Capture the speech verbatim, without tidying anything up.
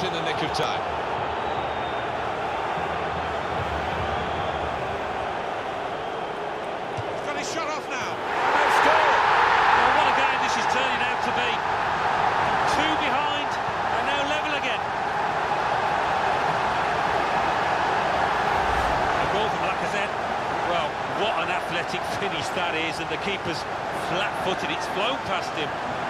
stopped in the nick of time. He's got his shot off now. No score. Well, what a game this is turning out to be. Two behind and now level again. A goal from Lacazette. Well, what an athletic finish that is, and the keeper's flat-footed. It's flown past him.